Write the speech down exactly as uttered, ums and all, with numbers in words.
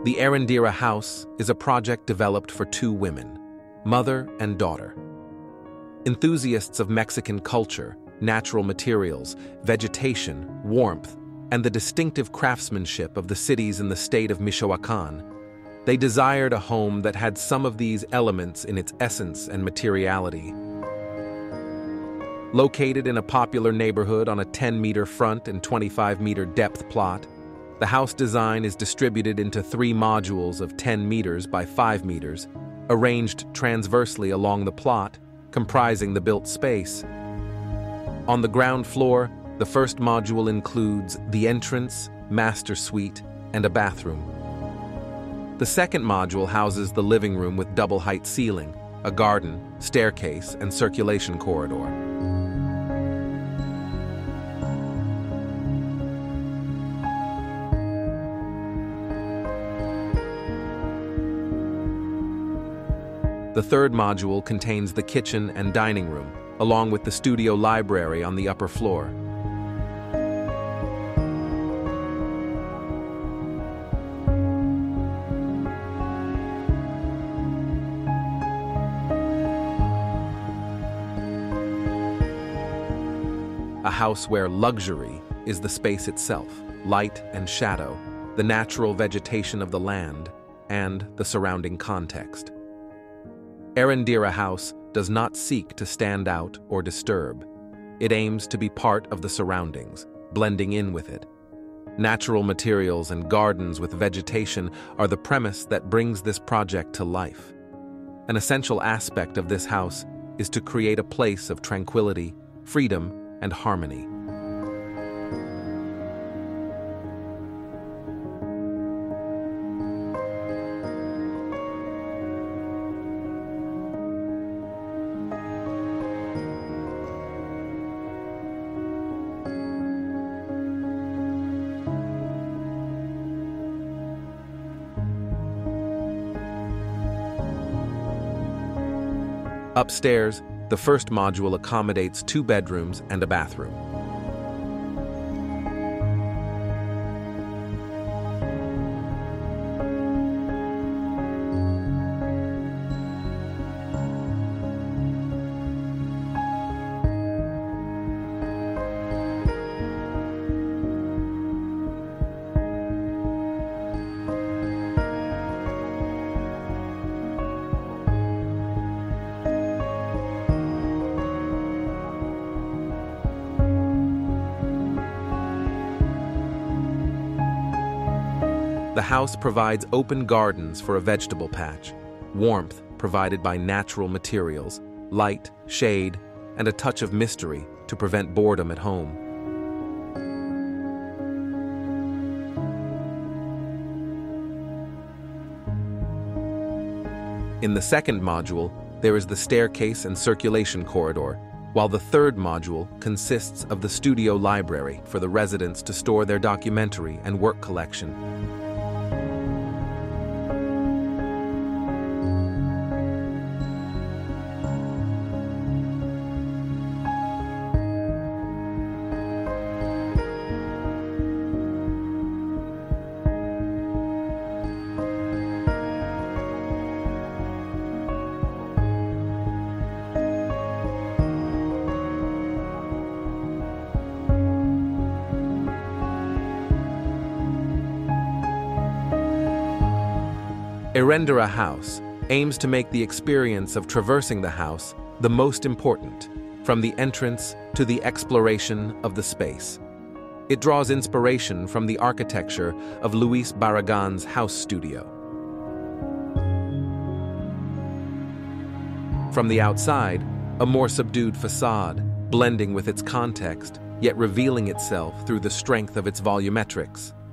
The Arandira House is a project developed for two women, mother and daughter. Enthusiasts of Mexican culture, natural materials, vegetation, warmth, and the distinctive craftsmanship of the cities in the state of Michoacán, they desired a home that had some of these elements in its essence and materiality. Located in a popular neighborhood on a ten-meter front and twenty-five meter depth plot, the house design is distributed into three modules of ten meters by five meters, arranged transversely along the plot, comprising the built space. On the ground floor, the first module includes the entrance, master suite, and a bathroom. The second module houses the living room with double-height ceiling, a garden, staircase, and circulation corridor. The third module contains the kitchen and dining room, along with the studio library on the upper floor. A house where luxury is the space itself, light and shadow, the natural vegetation of the land, and the surrounding context. Arandira House does not seek to stand out or disturb. It aims to be part of the surroundings, blending in with it. Natural materials and gardens with vegetation are the premise that brings this project to life. An essential aspect of this house is to create a place of tranquility, freedom, and harmony. Upstairs, the first module accommodates two bedrooms and a bathroom. The house provides open gardens for a vegetable patch, warmth provided by natural materials, light, shade, and a touch of mystery to prevent boredom at home. In the second module, there is the staircase and circulation corridor, while the third module consists of the studio library for the residents to store their documentary and work collection. Arandira House aims to make the experience of traversing the house the most important, from the entrance to the exploration of the space. It draws inspiration from the architecture of Luis Barragan's house studio. From the outside, a more subdued facade, blending with its context, yet revealing itself through the strength of its volumetrics.